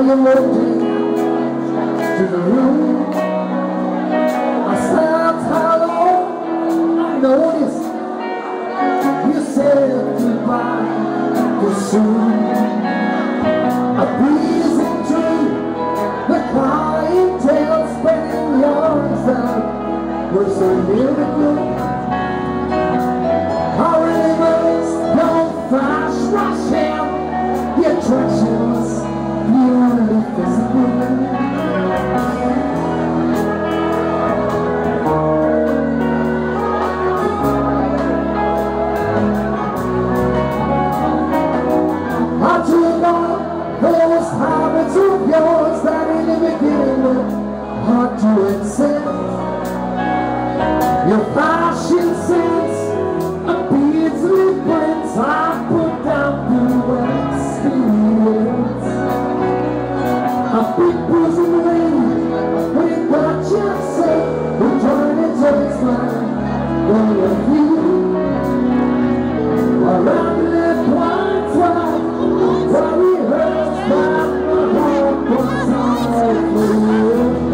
you looked into the room, I stopped hollow. I noticed you said goodbye too soon. A breezing through the clientele, spreading yarns that were so lyrical. Our rivers don't flash, rush in. The attractions purely physical. I took on those habits of yours that in the beginning were hard to accept. Your fashion sense, a Beardsley prince, I put down through experience. A big bosom ring, when it got you safe, we turn into its line. One of you, around the left one twine, while we rehearsed back my heart was all for you.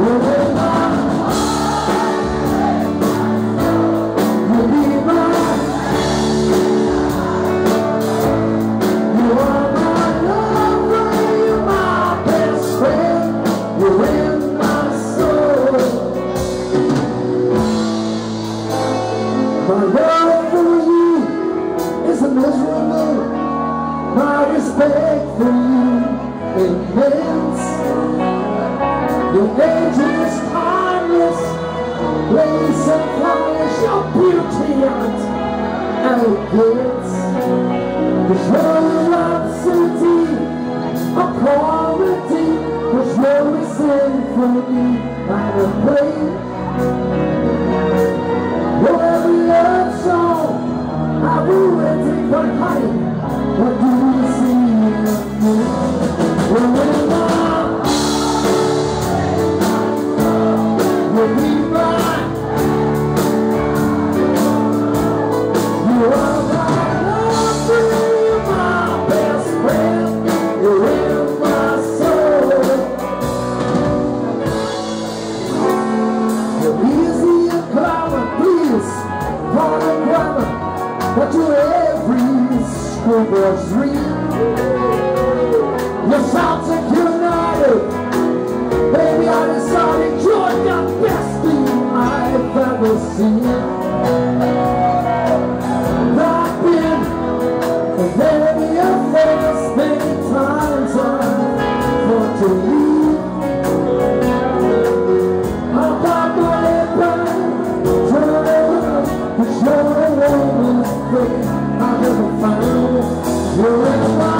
My love for you is immeasurable. My respect for you immense. Your age is timeless. Grace and polish, your beauty and elegance. There's no love so deep, a quality. There's no symphony and a play. Your every love song, I will wait for honey. What do you see in me? When you'll be mine. You are my love, you're my best friend. You're in my soul. You're easy and clever, please, for the grammar, but to every schoolboy's dream. You're Celtic United, baby, I decided you're the best thing I've ever seen. I've been very affairs, many times I want to leave. I got my head back, turn around, 'cause you're the woman's thing I've ever found. You're in my